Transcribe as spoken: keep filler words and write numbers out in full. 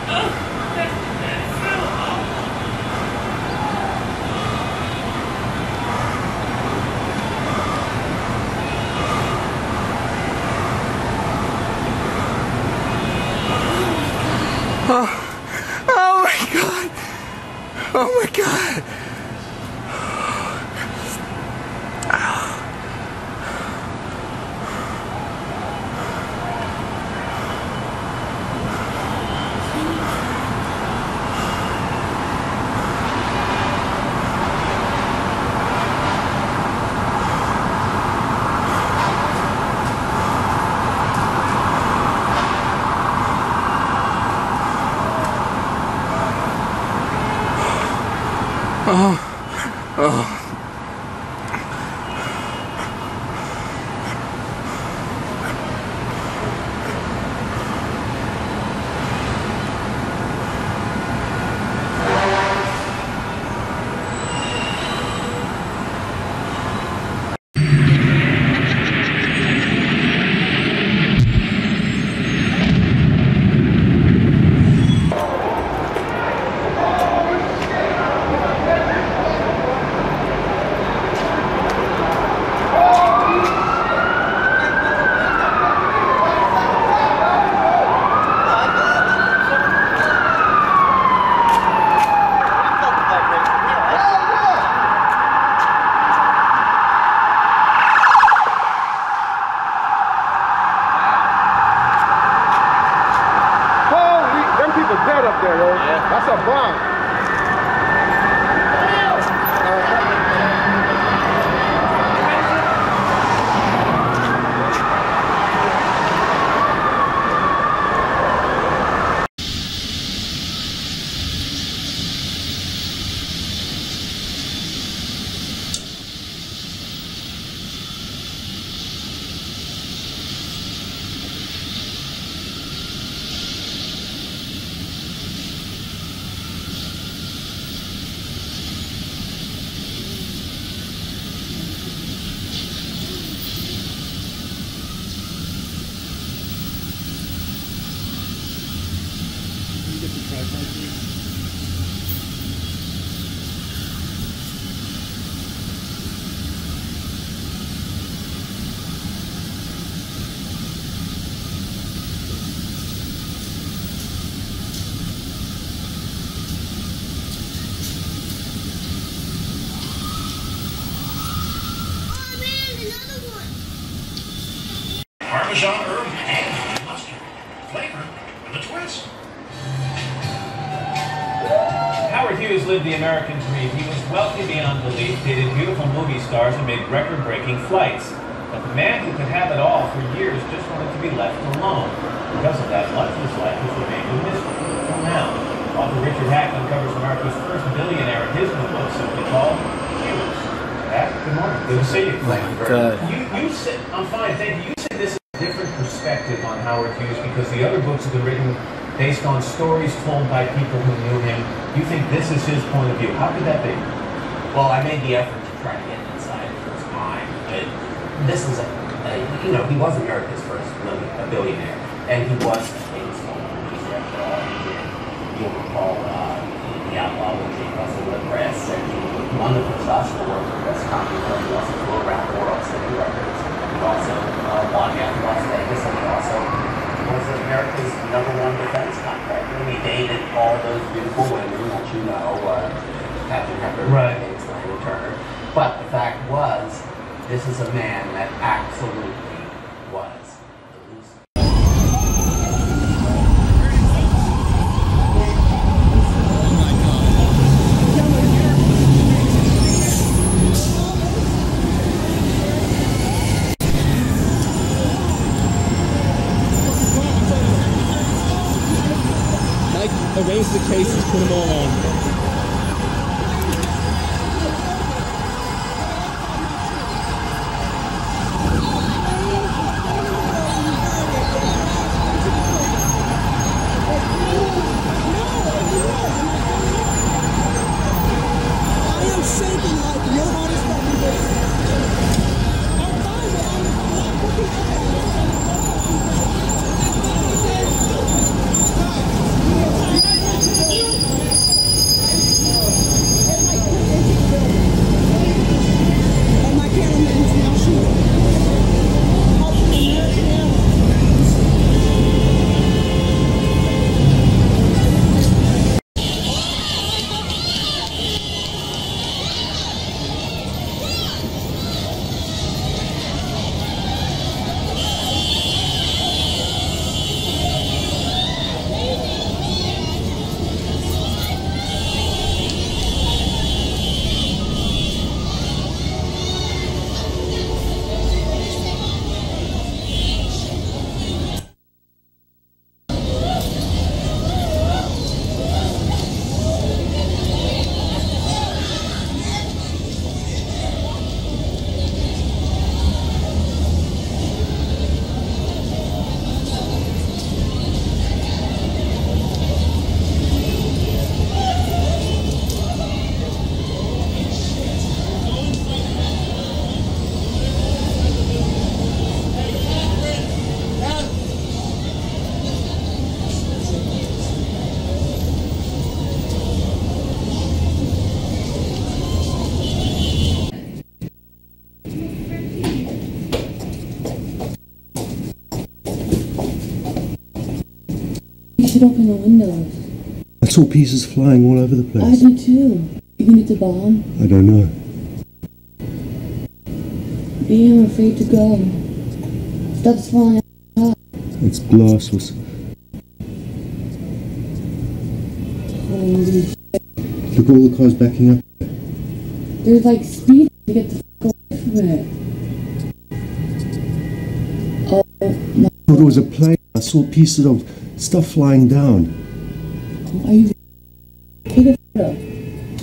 Oh, oh my God. Oh my God. Oh, oh. Dead up there, yo. Yeah. That's a bomb. Parmesan herb and mustard. Flavor with a twist. Howard Hughes lived the American dream. He was wealthy beyond belief, dated beautiful movie stars, and made record-breaking flights. But the man who could have it all for years just wanted to be left alone. Because of that, much of his life has remained a mystery until now. Author Richard Hack uncovers America's first billionaire in his new book, simply called Hughes. Hack, good morning. Good to see you. Good. You, you said, I'm fine, thank you. You said this is a different perspective on Howard Hughes because the other books have been written based on stories told by people who knew him. You think this is his point of view. How could that be? Well, I made the effort to try to get inside his mind. But this is a, a, you know, he was America's first really a billionaire. And he was a famous movie after all. He did, you'll recall, uh, The Outlaw with Jane Russell with Press, and he won the first Oscar award for Best Comedy Film. He also flew around the world setting records. He also uh, won out in Las Vegas, and he also was America's number one defense contractor. And he dated all those beautiful women that you know, uh, Captain Hepburn, right. Lana Turner. But the fact was, this is a man that absolutely was. Arrange the cases, put them all on. Yeah. You should open the windows. I saw pieces flying all over the I place. did too. You think it's a bomb? I don't know. B, I'm afraid to go. Stuff's falling out. It's glass. Was Holy shit. Look at all the cars backing up. There's like speed to get the fuck away from it. Oh my. I thought it was a plane. I saw pieces of stuff flying down. Are you? Take a photo.